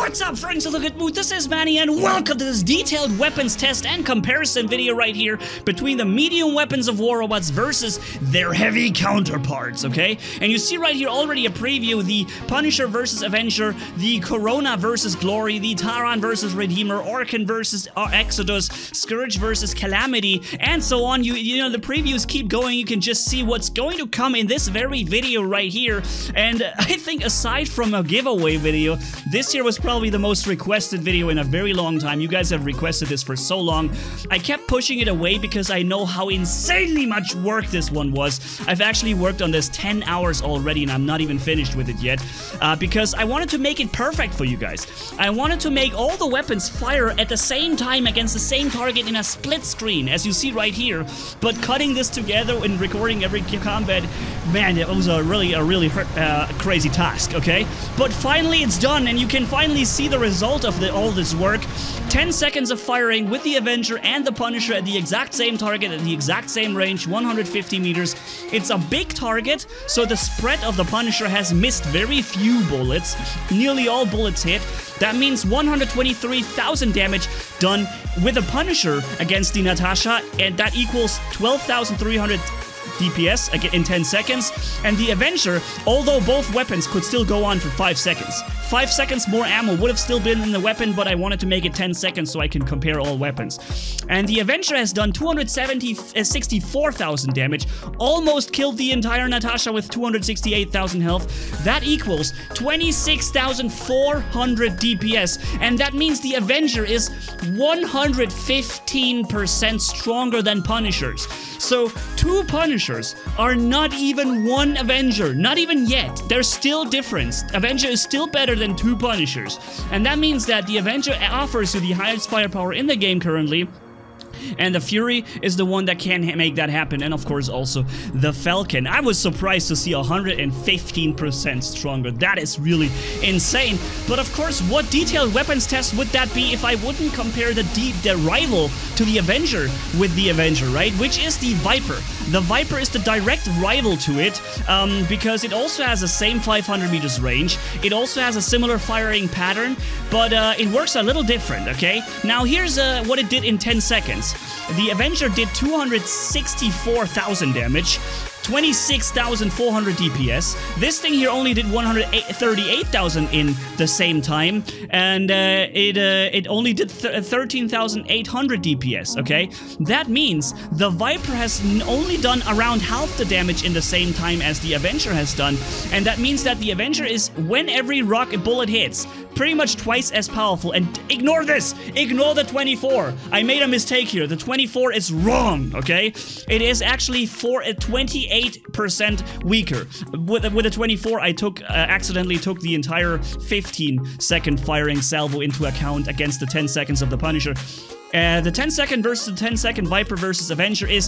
What's up, friends of the Good Mood? This is Manny, and welcome to this detailed weapons test and comparison video right here between the medium weapons of War Robots versus their heavy counterparts, okay? And you see right here already a preview, the Punisher versus Avenger, the Corona versus Glory, the Taran versus Redeemer, Orkan versus Exodus, Scourge versus Calamity, and so on. You know, the previews keep going. You can just see what's going to come in this very video right here. And I think aside from a giveaway video, this year was probably the most requested video in a very long time. You guys have requested this for so long. I kept pushing it away because I know how insanely much work this one was. I've actually worked on this 10 hours already, and I'm not even finished with it yet, because I wanted to make it perfect for you guys. I wanted to make all the weapons fire at the same time against the same target in a split screen, as you see right here. But cutting this together and recording every combat, man, it was a really crazy task, okay? But finally it's done, and you can finally see the result of all this work. 10 seconds of firing with the Avenger and the Punisher at the exact same target, at the exact same range, 150 meters. It's a big target, so the spread of the Punisher has missed very few bullets. Nearly all bullets hit. That means 123,000 damage done with the Punisher against the Natasha, and that equals 12,300 DPS again in 10 seconds. And the Avenger, although both weapons could still go on for 5 seconds. 5 seconds more ammo would have still been in the weapon, but I wanted to make it 10 seconds so I can compare all weapons. And the Avenger has done 64,000 damage, almost killed the entire Natasha with 268,000 health. That equals 26,400 DPS, and that means the Avenger is 115% stronger than Punishers. So, two Punishers are not even one Avenger. Not even yet. There's still difference. Avenger is still better than two Punishers. And that means that the Avenger offers you the highest firepower in the game currently. And the Fury is the one that can make that happen, and of course also the Falcon. I was surprised to see 115% stronger. That is really insane. But of course, what detailed weapons test would that be if I wouldn't compare the rival to the Avenger with the Avenger, right? Which is the Viper. The Viper is the direct rival to it, because it also has the same 500 meters range. It also has a similar firing pattern, but it works a little different, okay? Now here's what it did in 10 seconds. The Avenger did 264,000 damage, 26,400 DPS. This thing here only did 138,000 in the same time, and it only did 13,800 DPS, okay? That means the Viper has only done around half the damage in the same time as the Avenger has done, and that means that the Avenger is, when every bullet hits, pretty much twice as powerful. And ignore this! Ignore the 24! I made a mistake here. The 24 is wrong, okay? It is actually 28% weaker. With the 24, I accidentally took the entire 15-second firing salvo into account against the 10 seconds of the Punisher. The 10-second versus the 10-second Viper versus Avenger is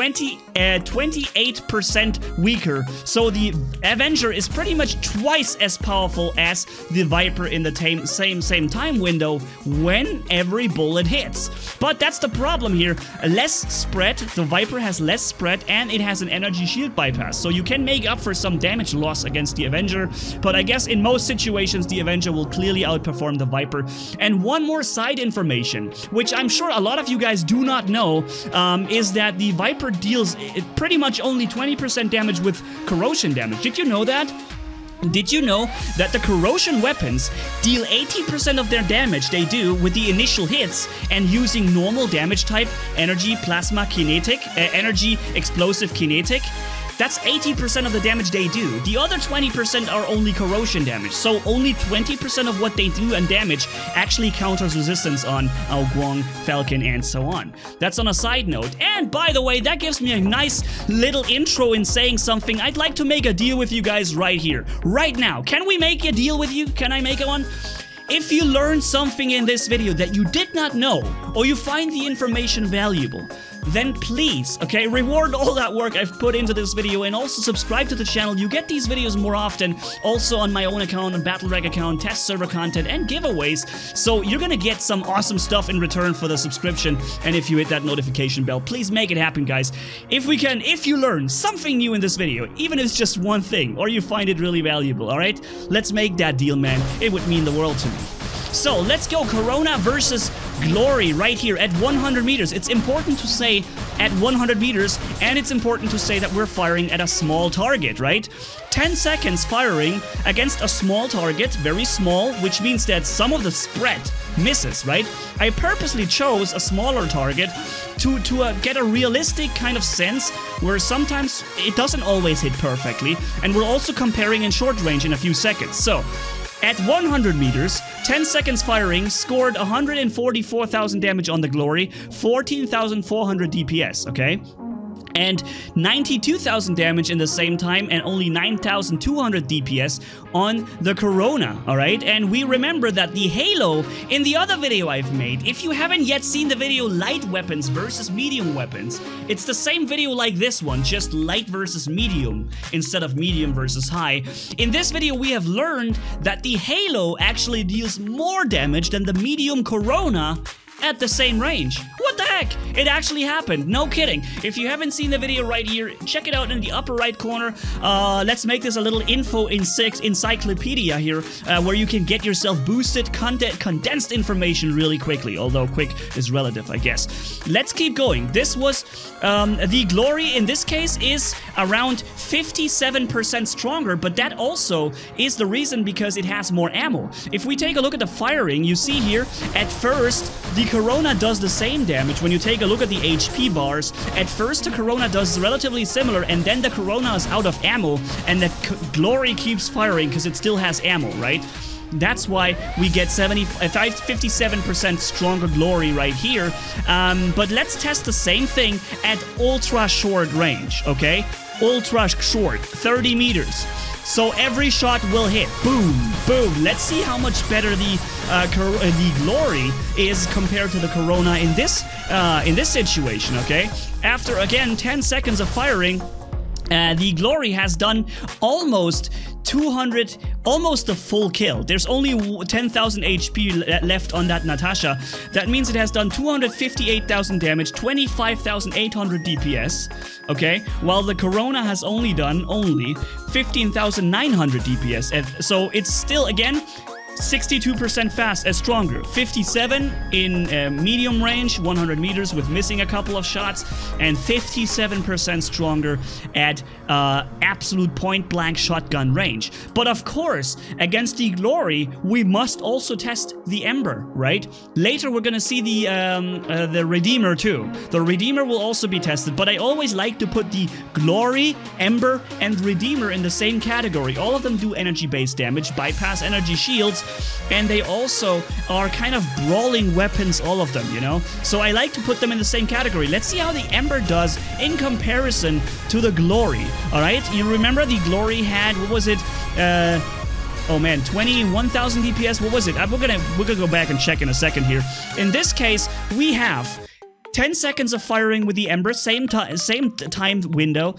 28% weaker. So the Avenger is pretty much twice as powerful as the Viper in the same time window when every bullet hits. But that's the problem here. Less spread. The Viper has less spread, and it has an energy shield bypass. So you can make up for some damage loss against the Avenger. But I guess in most situations, the Avenger will clearly outperform the Viper. And one more side information, which I'm sure a lot of you guys do not know, is that the Viper deals pretty much only 20% damage with corrosion damage. Did you know that? Did you know that the corrosion weapons deal 80% of their damage they do with the initial hits and using normal damage type, energy, plasma, kinetic, energy, explosive, kinetic? That's 80% of the damage they do. The other 20% are only corrosion damage, so only 20% of what they do and damage actually counters resistance on Ao Guang, Falcon, and so on. That's on a side note. And by the way, that gives me a nice little intro in saying something. I'd like to make a deal with you guys right here, right now. Can we make a deal with you? Can I make one? If you learned something in this video that you did not know, or you find the information valuable, then please, okay, reward all that work I've put into this video, and also subscribe to the channel. You get these videos more often, also on my own account, on BattleRag account, test server content, and giveaways. So you're gonna get some awesome stuff in return for the subscription, and if you hit that notification bell, please make it happen, guys. If you learn something new in this video, even if it's just one thing, or you find it really valuable, alright? Let's make that deal, man. It would mean the world to me. So let's go Corona versus Glory right here at 100 meters. It's important to say at 100 meters, and it's important to say that we're firing at a small target, right? 10 seconds firing against a small target, very small, which means that some of the spread misses, right? I purposely chose a smaller target to get a realistic kind of sense where sometimes it doesn't always hit perfectly, and we're also comparing in short range in a few seconds. So at 100 meters, 10 seconds firing, scored 144,000 damage on the Glory, 14,400 DPS, okay? And 92,000 damage in the same time and only 9,200 DPS on the Corona, alright? And we remember that the Halo in the other video I've made, if you haven't yet seen the video light weapons versus medium weapons, it's the same video like this one, just light versus medium instead of medium versus high. In this video we have learned that the Halo actually deals more damage than the medium Corona at the same range. What the heck? It actually happened. No kidding. If you haven't seen the video right here, check it out in the upper right corner. Let's make this a little info encyclopedia here, where you can get yourself boosted condensed information really quickly, although quick is relative, I guess. Let's keep going. This was the Glory in this case is around 57% stronger, but that also is the reason because it has more ammo. If we take a look at the firing, you see here at first the Corona does the same damage. When you take a look at the HP bars, at first the Corona does relatively similar, and then the Corona is out of ammo, and the Glory keeps firing because it still has ammo, right? That's why we get 57% stronger Glory right here. But let's test the same thing at ultra short range, okay? Ultra short, 30 meters. So every shot will hit. Boom, boom. Let's see how much better the Glory is compared to the Corona in this situation, okay? After, again, 10 seconds of firing, the Glory has done almost a full kill. There's only 10,000 HP left on that Natasha. That means it has done 258,000 damage, 25,800 DPS, okay? While the Corona has only done 15,900 DPS. So it's still, again, 62% fast as stronger, 57 in medium range, 100 meters with missing a couple of shots, and 57% stronger at absolute point-blank shotgun range. But of course, against the Glory, we must also test the Ember, right? Later we're gonna see the Redeemer too. The Redeemer will also be tested, but I always like to put the Glory, Ember, and Redeemer in the same category. All of them do energy-based damage, bypass energy shields, and they also are kind of brawling weapons, all of them, you know? So I like to put them in the same category. Let's see how the Ember does in comparison to the Glory, alright? You remember the Glory had, what was it? Oh man, 21,000 DPS, what was it? We're gonna go back and check in a second here. In this case, we have 10 seconds of firing with the Ember, same time window,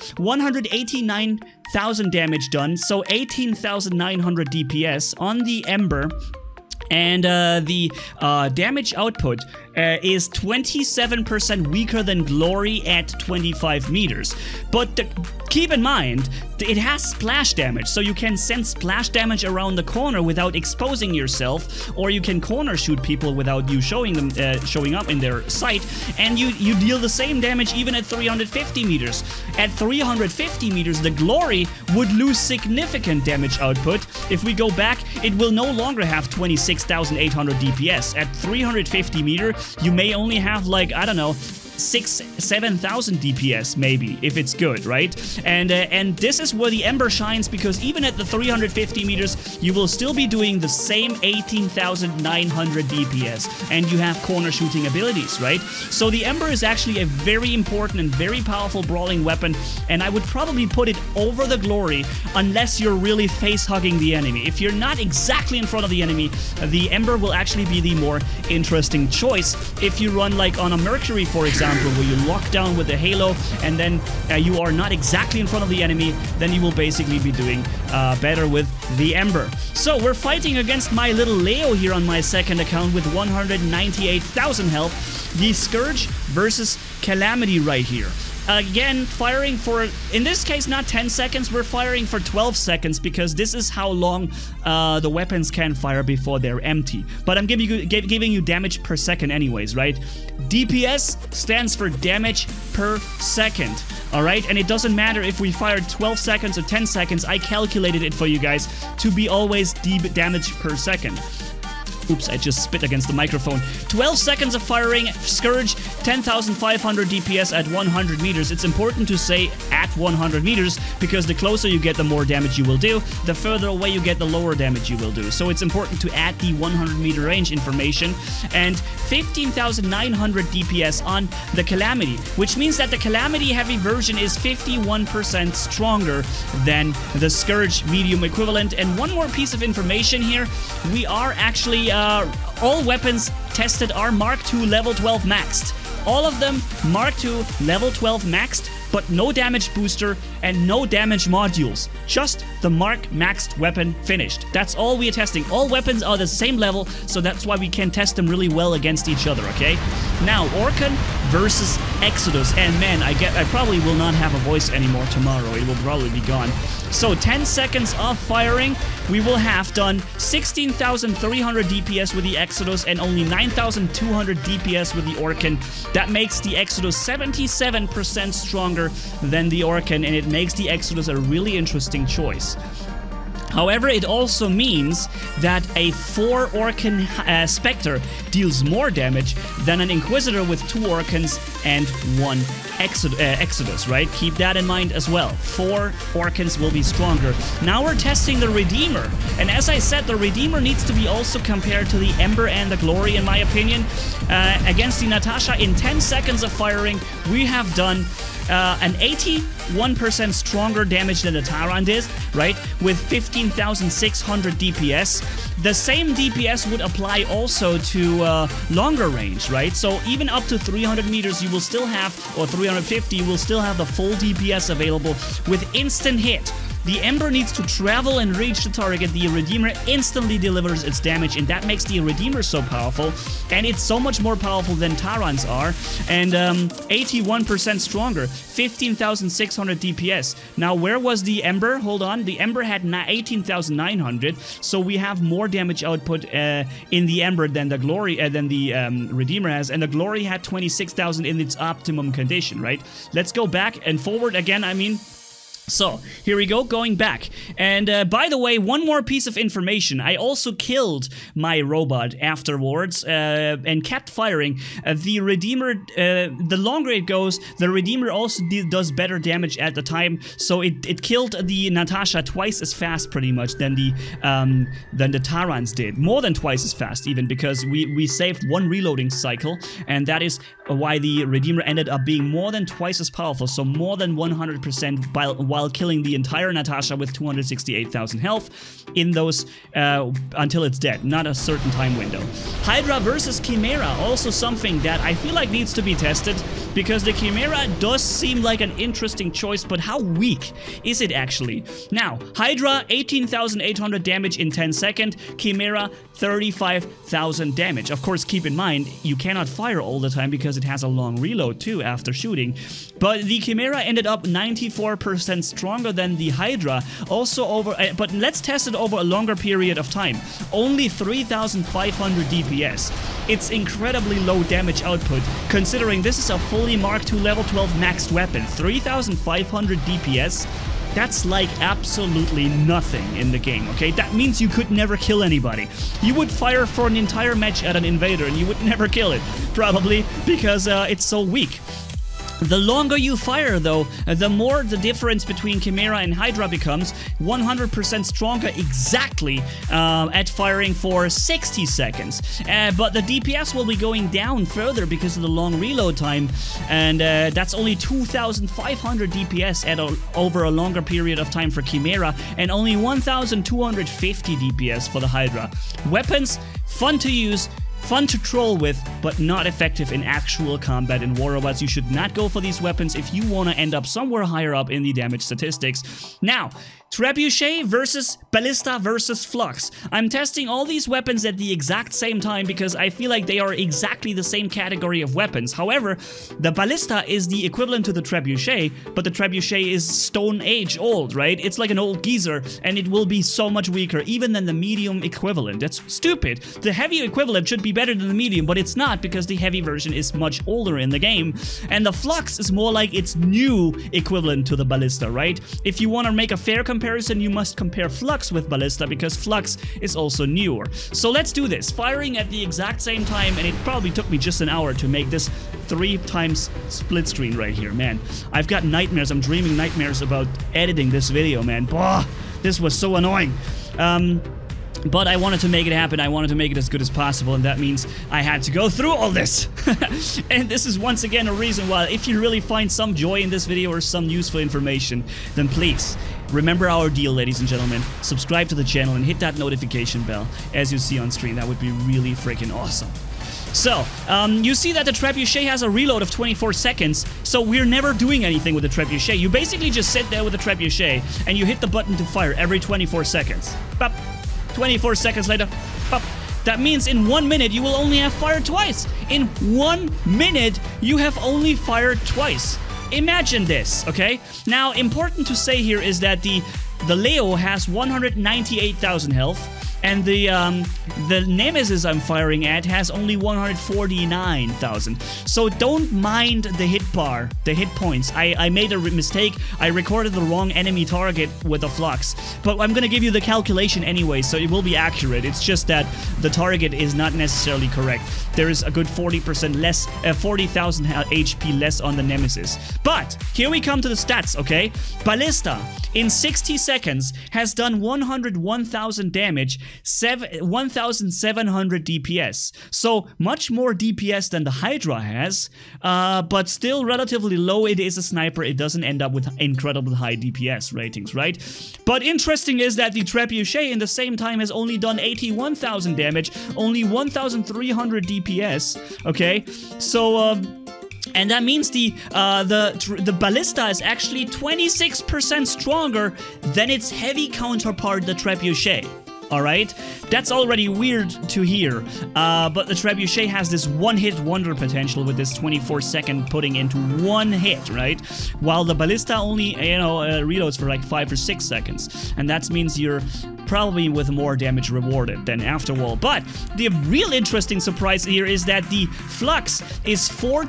189,000 damage done, so 18,900 DPS on the Ember. And the damage output is 27% weaker than Glory at 25 meters. But keep in mind, it has splash damage, so you can send splash damage around the corner without exposing yourself, or you can corner shoot people without you showing up in their sight, and you deal the same damage even at 350 meters. At 350 meters, the Glory would lose significant damage output. If we go back, it will no longer have 26,800 DPS. At 350 meter, you may only have, like, I don't know, 7,000 DPS maybe, if it's good, right? And this is where the Ember shines, because even at the 350 meters, you will still be doing the same 18,900 DPS, and you have corner shooting abilities, right? So the Ember is actually a very important and very powerful brawling weapon, and I would probably put it over the Glory unless you're really face-hugging the enemy. If you're not exactly in front of the enemy, the Ember will actually be the more interesting choice. If you run like on a Mercury, for example, where you lock down with the Halo and then you are not exactly in front of the enemy, then you will basically be doing better with the Ember. So we're fighting against my little Leo here on my second account with 198,000 health. The Scourge versus Calamity right here. again, firing for, in this case, not 10 seconds, we're firing for 12 seconds because this is how long the weapons can fire before they're empty. But I'm giving you damage per second anyways, right? DPS stands for damage per second, all right? And it doesn't matter if we fired 12 seconds or 10 seconds, I calculated it for you guys to be always damage per second. Oops, I just spit against the microphone. 12 seconds of firing, Scourge, 10,500 DPS at 100 meters. It's important to say at 100 meters because the closer you get, the more damage you will do. The further away you get, the lower damage you will do. So it's important to add the 100 meter range information. And 15,900 DPS on the Calamity, which means that the Calamity heavy version is 51% stronger than the Scourge medium equivalent. And one more piece of information here, we are actually all weapons tested are Mark II level 12 maxed. All of them Mark II level 12 maxed, but no damage booster and no damage modules. Just the Mark maxed weapon finished. That's all we are testing. All weapons are the same level, so that's why we can test them really well against each other, okay? Now, Orkan versus Exodus. And man, I probably will not have a voice anymore tomorrow. It will probably be gone. So 10 seconds of firing, we will have done 16,300 DPS with the Exodus and only 9,200 DPS with the Orkan. That makes the Exodus 77% stronger than the Orkan, and it makes the Exodus a really interesting choice. However, it also means that a 4 Orkan Spectre deals more damage than an Inquisitor with 2 Orkans and 1 Exodus, right? Keep that in mind as well. 4 Orkans will be stronger. Now we're testing the Redeemer. And as I said, the Redeemer needs to be also compared to the Ember and the Glory, in my opinion. Against the Natasha, in 10 seconds of firing, we have done an 81% stronger damage than the Tyrant is, right? With 15,600 DPS. The same DPS would apply also to longer range, right? So even up to 300 meters, you will still have, or 350, you will still have the full DPS available with instant hit. The Ember needs to travel and reach the target. The Redeemer instantly delivers its damage, and that makes the Redeemer so powerful. And it's so much more powerful than Tyrants are. And 81% stronger, 15,600 DPS. Now, where was the Ember? Hold on. The Ember had 18,900, so we have more damage output in the Ember than the Glory, than the Redeemer has. And the Glory had 26,000 in its optimum condition, right? Let's go back and forward again, I mean. So, here we go, going back. And by the way, one more piece of information. I also killed my robot afterwards and kept firing. The Redeemer, the longer it goes, the Redeemer also does better damage at the time. So it killed the Natasha twice as fast, pretty much, than the Tyrants did. More than twice as fast, even, because we saved one reloading cycle. And that is why the Redeemer ended up being more than twice as powerful. So more than 100% while killing the entire Natasha with 268,000 health in those until it's dead, not a certain time window. Hydra versus Chimera, also something that I feel like needs to be tested, because the Chimera does seem like an interesting choice, but how weak is it actually? Now, Hydra, 18,800 damage in 10 seconds, Chimera, 35,000 damage. Of course, keep in mind, you cannot fire all the time because it has a long reload too after shooting, but the Chimera ended up 94% stronger than the Hydra, also over, but let's test it over a longer period of time. Only 3,500 DPS. It's incredibly low damage output, considering this is a fully Mark II level 12 maxed weapon. 3,500 DPS, that's like absolutely nothing in the game, okay? That means you could never kill anybody. You would fire for an entire match at an invader and you would never kill it, probably, because it's so weak. The longer you fire, though, the more the difference between Chimera and Hydra becomes. 100% stronger exactly at firing for 60 seconds. But the DPS will be going down further because of the long reload time, and that's only 2,500 DPS at over a longer period of time for Chimera, and only 1,250 DPS for the Hydra. Weapons, fun to use, fun to troll with, but not effective in actual combat in War Robots. You should not go for these weapons if you want to end up somewhere higher up in the damage statistics. Now, Trebuchet versus Ballista versus Flux. I'm testing all these weapons at the exact same time because I feel like they are exactly the same category of weapons. However, the Ballista is the equivalent to the Trebuchet, but the Trebuchet is Stone Age old, right? It's like an old geezer, and it will be so much weaker even than the medium equivalent. That's stupid. The heavy equivalent should be better than the medium, but it's not because the heavy version is much older in the game, and the Flux is more like its new equivalent to the Ballista, right? If you want to make a fair comparison, you must compare Flux with Ballista because Flux is also newer. So let's do this, firing at the exact same time, and it probably took me just an hour to make this 3 times split screen right here, man. I've got nightmares, I'm dreaming nightmares about editing this video, man. Bah, this was so annoying. But I wanted to make it happen, I wanted to make it as good as possible, and that means I had to go through all this. And this is once again a reason why, if you really find some joy in this video or some useful information, then please, remember our deal, ladies and gentlemen. Subscribe to the channel and hit that notification bell, as you see on screen. That would be really freaking awesome. So, you see that the Trebuchet has a reload of 24 seconds, so we're never doing anything with the Trebuchet. You basically just sit there with the Trebuchet, and you hit the button to fire every 24 seconds. Bop. 24 seconds later, pop. That means in 1 minute you will only have fired twice. In 1 minute you have only fired twice. Imagine this, okay? Now, important to say here is that the Leo has 198,000 health, and the Nemesis I'm firing at has only 149,000. So don't mind the hit bar, the hit points. I made a mistake. I recorded the wrong enemy target with the Flux. But I'm gonna give you the calculation anyway, so it will be accurate. It's just that the target is not necessarily correct. There is a good 40% less, 40,000 HP less on the Nemesis. But here we come to the stats, okay? Ballista in 60 seconds has done 101,000 damage, 1,700 DPS. So much more DPS than the Hydra has, but still relatively low. It is a sniper. It doesn't end up with incredibly high DPS ratings, right? But interesting is that the Trebuchet in the same time has only done 81,000 damage, only 1,300 DPS, okay? So, and that means the Ballista is actually 26% stronger than its heavy counterpart, the Trebuchet. Alright? That's already weird to hear, but the Trebuchet has this one-hit wonder potential with this 24-second putting into one hit, right? While the Ballista only, reloads for like 5 or 6 seconds. And that means you're probably with more damage rewarded than afterwall. But the real interesting surprise here is that the Flux is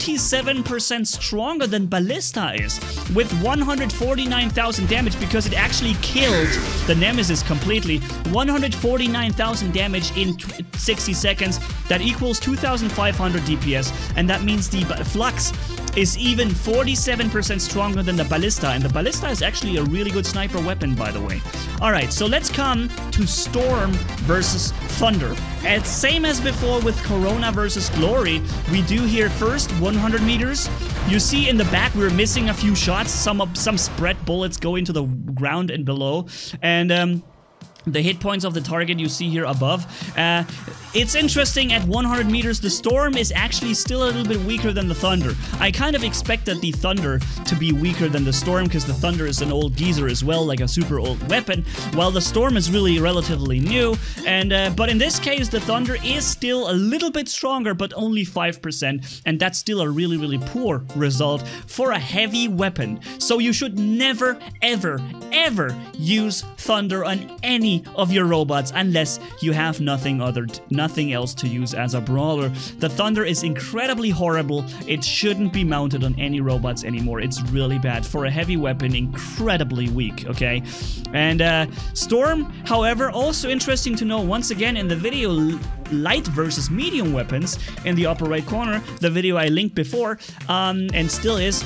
47% stronger than Ballista is, with 149,000 damage, because it actually killed the Nemesis completely. 149,000 damage in 60 seconds. That equals 2,500 DPS, and that means the Flux is even 47% stronger than the Ballista, and the Ballista is actually a really good sniper weapon, by the way. Alright, so let's come to Storm versus Thunder. And same as before with Corona versus Glory, we do here first 100 meters. You see in the back we're missing a few shots, some spread bullets go into the ground and below, and the hit points of the target you see here above. It's interesting, at 100 meters, the Storm is actually still a little bit weaker than the Thunder. I kind of expected the Thunder to be weaker than the Storm, because the Thunder is an old geezer as well, like a super old weapon, while the Storm is really relatively new. And but in this case, the Thunder is still a little bit stronger, but only 5%, and that's still a really, really poor result for a heavy weapon. So you should never, ever, ever use Thunder on any of your robots unless you have nothing else to use as a brawler. The Thunder is incredibly horrible. It shouldn't be mounted on any robots anymore. It's really bad. For a heavy weapon, incredibly weak, okay? And Storm, however, also interesting to know, once again in the video light versus medium weapons in the upper right corner, the video I linked before, and still is,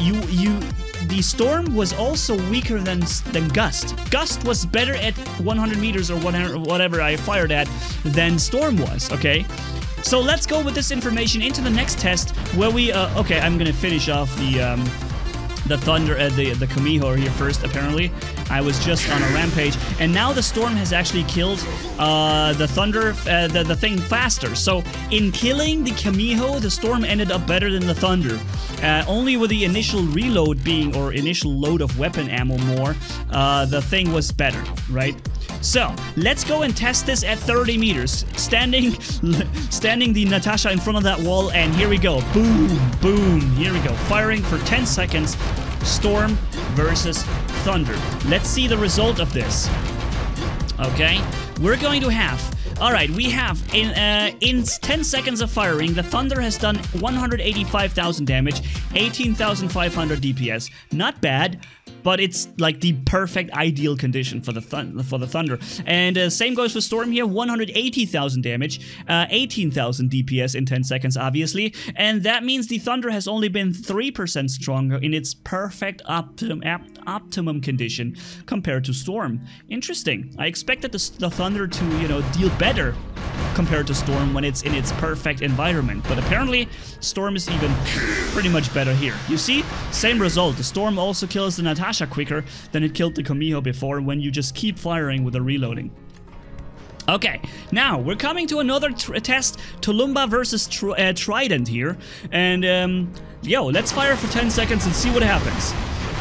the Storm was also weaker than Gust. Gust was better at 100 meters or whatever I fired at than Storm was, okay? So let's go with this information into the next test where we, okay, I'm gonna finish off the the Thunder, the Kumiho here first, apparently. I was just on a rampage. And now the Storm has actually killed the Thunder, the thing faster. So in killing the Kumiho, the Storm ended up better than the Thunder. Only with the initial reload being, or initial load of weapon ammo more, the thing was better, right? So, let's go and test this at 30 meters. Standing the Natasha in front of that wall, and here we go. Boom, boom, here we go. Firing for 10 seconds. Storm versus Thunder. Let's see the result of this. Okay, we're going to have... Alright, we have, in 10 seconds of firing, the Thunder has done 185,000 damage, 18,500 DPS. Not bad, but it's like the perfect ideal condition for the Thunder. And same goes for Storm here, 180,000 damage, 18,000 DPS in 10 seconds, obviously. And that means the Thunder has only been 3% stronger in its perfect optimum condition compared to Storm. Interesting. I expected the Thunder to, you know, deal better compared to Storm when it's in its perfect environment, but apparently Storm is even pretty much better here. You see, same result. The Storm also kills the Natasha quicker than it killed the Kumiho before when you just keep firing with the reloading. Okay, now we're coming to another test, Tulumba versus Trident here, and yo, let's fire for 10 seconds and see what happens.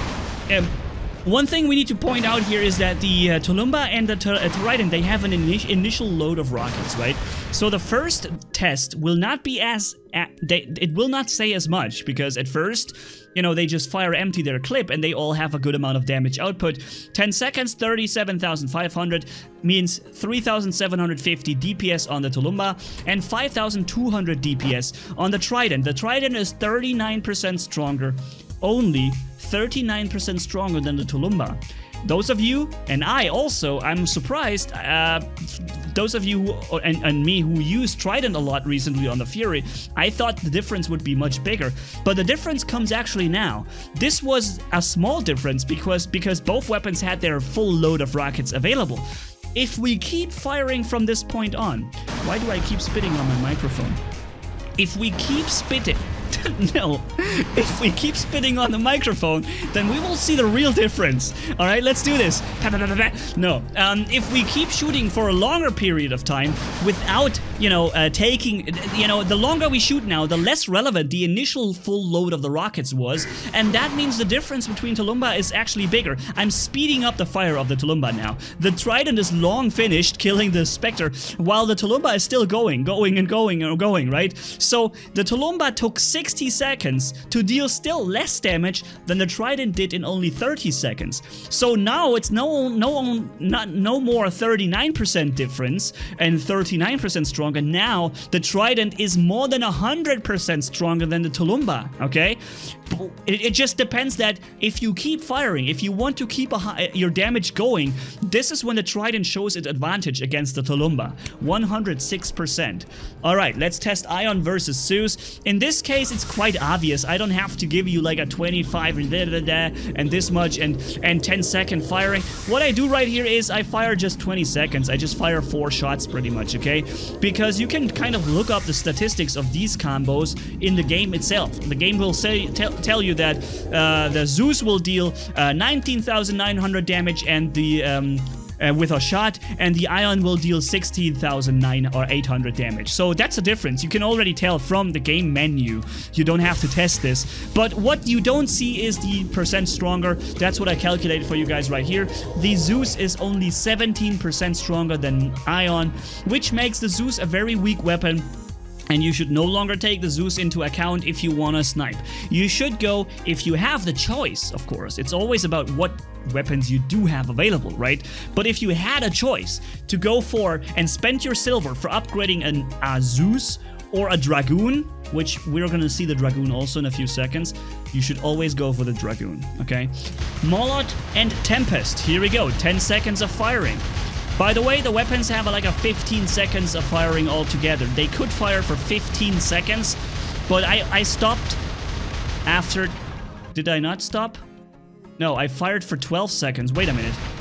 One thing we need to point out here is that the Tulumba and the Trident, they have an initial load of rockets, right? So the first test will not be as... it will not say as much, because at first, you know, they just fire empty their clip and they all have a good amount of damage output. 10 seconds, 37,500 means 3,750 DPS on the Tulumba and 5,200 DPS on the Trident. The Trident is 39% stronger, only 39% stronger than the Tulumba. Those of you, and I also, I'm surprised, those of you who, and me who used Trident a lot recently on the Fury, I thought the difference would be much bigger. But the difference comes actually now. This was a small difference because both weapons had their full load of rockets available. If we keep firing from this point on, why do I keep spitting on my microphone? If we keep spitting, no, if we keep spitting on the microphone, then we will see the real difference. Alright, let's do this. No, if we keep shooting for a longer period of time without, you know, taking, you know, the longer we shoot now, the less relevant the initial full load of the rockets was, and that means the difference between Tulumba is actually bigger. I'm speeding up the fire of the Tulumba now. The Trident is long finished, killing the Spectre, while the Tulumba is still going, right? So the Tulumba took 60 seconds to deal still less damage than the Trident did in only 30 seconds. So now it's no more 39% difference and 39% stronger. Now the Trident is more than 100% stronger than the Tulumba, okay? It just depends that if you keep firing, if you want to keep your damage going, this is when the Trident shows its advantage against the Tulumba. 106%. Alright, let's test Ion versus Zeus. In this case, it's quite obvious. I don't have to give you like a 25 and this much and 10-second firing. What I do right here is I fire just 20 seconds. I just fire 4 shots pretty much, okay? Because you can kind of look up the statistics of these combos in the game itself. The game will tell you that the Zeus will deal 19,900 damage and the with a shot, and the Ion will deal 16,800 damage. So that's a difference. You can already tell from the game menu. You don't have to test this. But what you don't see is the percent stronger. That's what I calculated for you guys right here. The Zeus is only 17% stronger than Ion, which makes the Zeus a very weak weapon. And you should no longer take the Zeus into account if you want to snipe. You should go, if you have the choice, of course. It's always about what weapons you do have available, right? But if you had a choice to go for and spend your silver for upgrading a Zeus or a Dragoon, which we're gonna see the Dragoon also in a few seconds, you should always go for the Dragoon, okay? Molot and Tempest, here we go, 10 seconds of firing. By the way, the weapons have like a 15 seconds of firing altogether. They could fire for 15 seconds, but I stopped after... Did I not stop? No, I fired for 12 seconds. Wait a minute.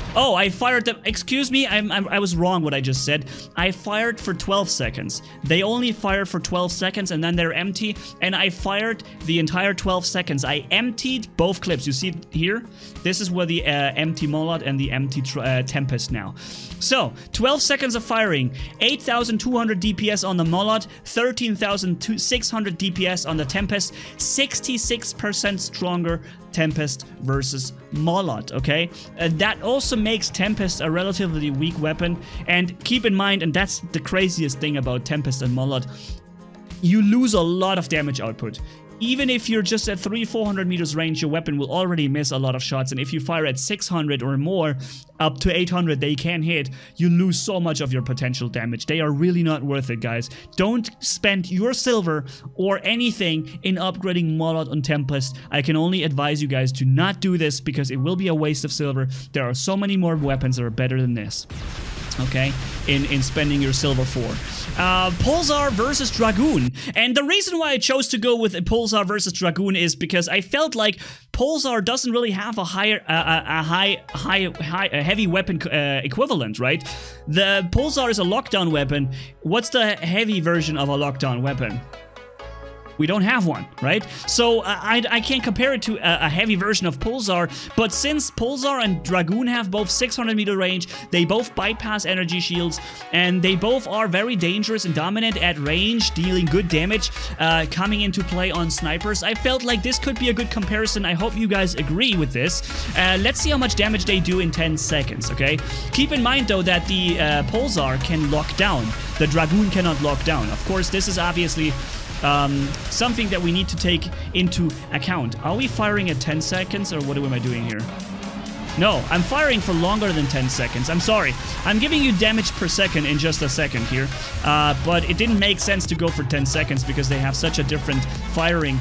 Oh, I fired them. Excuse me, I was wrong what I just said. I fired for 12 seconds. They only fire for 12 seconds and then they're empty. And I fired the entire 12 seconds. I emptied both clips. You see here? This is where the empty Molot and the empty Tempest now. So, 12 seconds of firing. 8,200 DPS on the Molot. 13,600 DPS on the Tempest. 66% stronger Tempest versus Molot, okay? That also makes Tempest a relatively weak weapon, and keep in mind, and that's the craziest thing about Tempest and Molot, you lose a lot of damage output. Even if you're just at 300-400 meters range, your weapon will already miss a lot of shots, and if you fire at 600 or more, up to 800 they can hit, you lose so much of your potential damage. They are really not worth it, guys. Don't spend your silver or anything in upgrading Molot on Tempest. I can only advise you guys to not do this because it will be a waste of silver. There are so many more weapons that are better than this, okay, in spending your silver for. Pulsar versus Dragoon. And the reason why I chose to go with Pulsar versus Dragoon is because I felt like Pulsar doesn't really have a heavy weapon equivalent, right? The Pulsar is a lockdown weapon. What's the heavy version of a lockdown weapon? We don't have one, right? So I can't compare it to a heavy version of Pulsar, but since Pulsar and Dragoon have both 600 meter range, they both bypass energy shields, and they both are very dangerous and dominant at range, dealing good damage, coming into play on snipers. I felt like this could be a good comparison. I hope you guys agree with this. Let's see how much damage they do in 10 seconds, okay? Keep in mind, though, that the Pulsar can lock down. The Dragoon cannot lock down. Of course, this is obviously something that we need to take into account. Are we firing at 10 seconds or what am I doing here? No, I'm firing for longer than 10 seconds. I'm sorry. I'm giving you damage per second in just a second here. But it didn't make sense to go for 10 seconds because they have such a different firing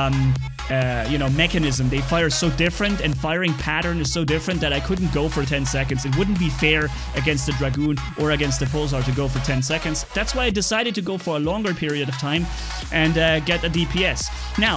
you know, mechanism. They fire so different and firing pattern is so different that I couldn't go for 10 seconds. It wouldn't be fair against the Dragoon or against the Pulsar to go for 10 seconds. That's why I decided to go for a longer period of time and get a DPS. Now,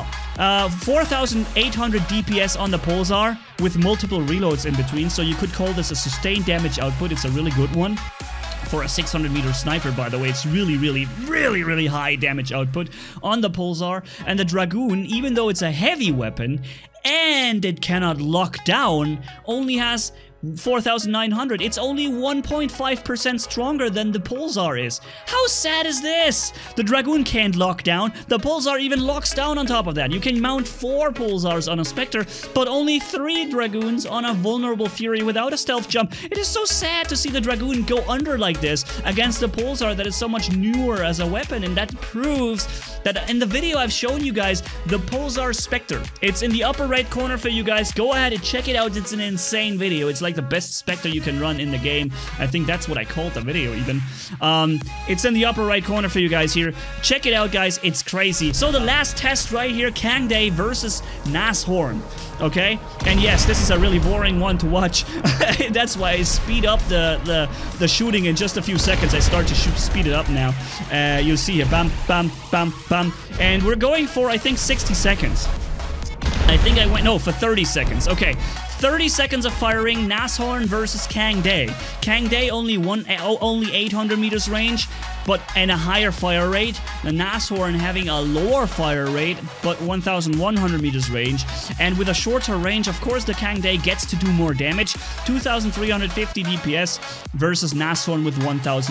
4,800 DPS on the Pulsar with multiple reloads in between, so you could call this a sustained damage output. It's a really good one. For a 600 meter sniper, by the way, it's really high damage output on the Pulsar. And the Dragoon, even though it's a heavy weapon and it cannot lock down, only has 4,900. It's only 1.5% stronger than the Pulsar is. How sad is this? The Dragoon can't lock down. The Pulsar even locks down on top of that. You can mount 4 Pulsars on a Spectre, but only 3 Dragoons on a vulnerable Fury without a stealth jump. It is so sad to see the Dragoon go under like this against the Pulsar that is so much newer as a weapon, and that proves that in the video I've shown you guys, the Pulsar Spectre. It's in the upper right corner for you guys. Go ahead and check it out. It's an insane video. It's like the best Spectre you can run in the game. I think that's what I called the video even. It's in the upper right corner for you guys here. Check it out, guys. It's crazy. So the last test right here, Kangdae versus Nashorn. Okay? And yes, this is a really boring one to watch. That's why I speed up the shooting in just a few seconds. I start to speed it up now. You'll see here. Bam, bam, bam, bam. And we're going for, I think, 60 seconds. I think I went, no, for 30 seconds. Okay. 30 seconds of firing, Nashorn versus Kangdae. Kangdae only 800 meters range, but and a higher fire rate. The Nashorn having a lower fire rate, but 1,100 meters range. And with a shorter range, of course, the Kangdae gets to do more damage. 2,350 DPS versus Nashorn with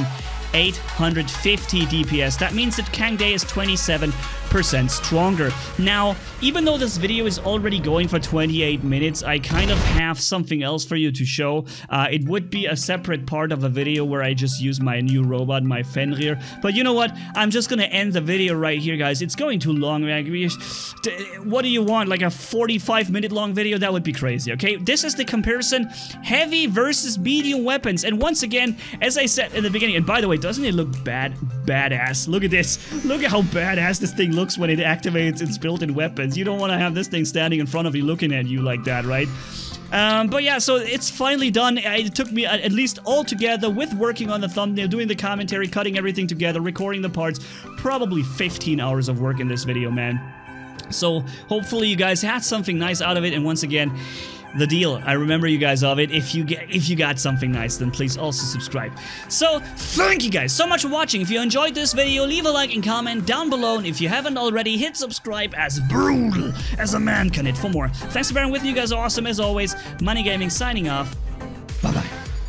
1,850 DPS. That means that Kangdae is 27% stronger. Now, even though this video is already going for 28 minutes, I kind of have something else for you to show. It would be a separate part of a video where I just use my new robot, my Fenrir. But you know what? I'm just gonna end the video right here, guys. It's going too long. What do you want? Like a 45-minute long video? That would be crazy, okay? This is the comparison, heavy versus medium weapons. And once again, as I said in the beginning, and by the way, doesn't it look badass? Look at this. Look at how badass this thing looks when it activates its built-in weapons. You don't want to have this thing standing in front of you looking at you like that, right? But yeah, so it's finally done. It took me at least all together with working on the thumbnail, doing the commentary, cutting everything together, recording the parts, probably 15 hours of work in this video, man. So hopefully you guys had something nice out of it, and once again, the deal. I remember you guys of it. If you got something nice, then please also subscribe. So thank you guys so much for watching. If you enjoyed this video, leave a like and comment down below, and if you haven't already, hit subscribe as brutal as a man can hit for more. Thanks for bearing with me. You guys are awesome as always. Money Gaming signing off. Bye bye.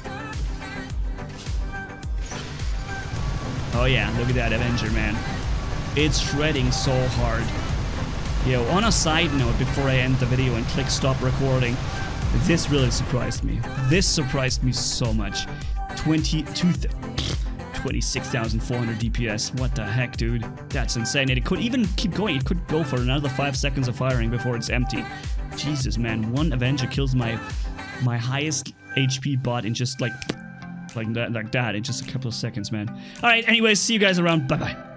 Oh yeah, look at that Avenger, man. It's shredding so hard. Yo, on a side note, before I end the video and click stop recording, this really surprised me. This surprised me so much. 26,400 DPS. What the heck, dude? That's insane. And it could even keep going. It could go for another 5 seconds of firing before it's empty. Jesus, man. One Avenger kills my highest HP bot in just like that in just a couple of seconds, man. Alright, anyways, see you guys around. Bye-bye.